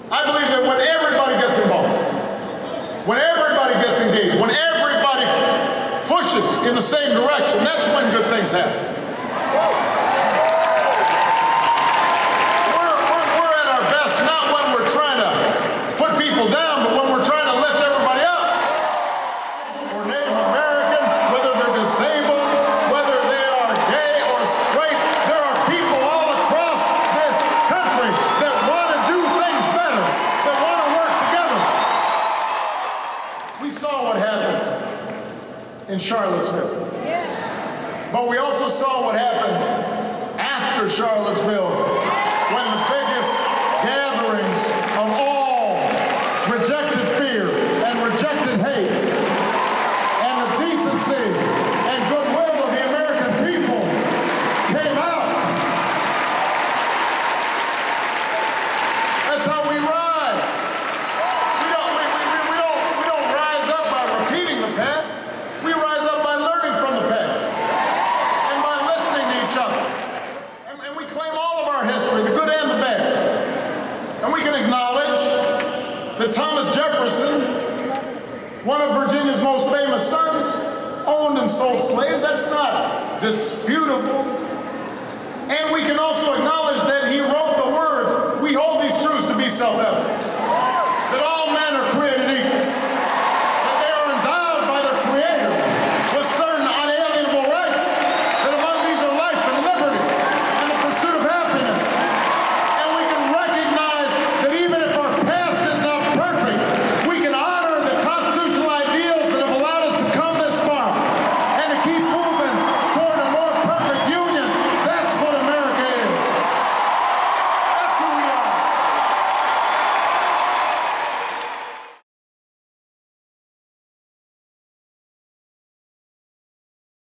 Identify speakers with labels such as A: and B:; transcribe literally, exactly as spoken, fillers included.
A: I believe that when everybody gets involved, when everybody gets engaged, when everybody pushes in the same direction, that's when good things happen. We're, we're, we're at our best not when we're trying to put people down, but when we're trying to lift everybody up. Or Native American, whether they're disabled, whether they are gay or straight, there are people all across this country that want to do things better, that want to work together. We saw what happened in Charlottesville. But we also saw what happened after Charlottesville, when the biggest gatherings of all rejected fear and rejected hate, and the decency and goodwill of the American people came out. That's how we rise. We don't, we, we, we, we don't, we don't rise up by repeating the past. We rise up by learning from the past and by listening to each other. And, and we claim all of our history, the good and the bad. And we can acknowledge that Thomas Jefferson, one of Virginia's most famous sons, owned and sold slaves. That's not disputable. And we can also acknowledge that he wrote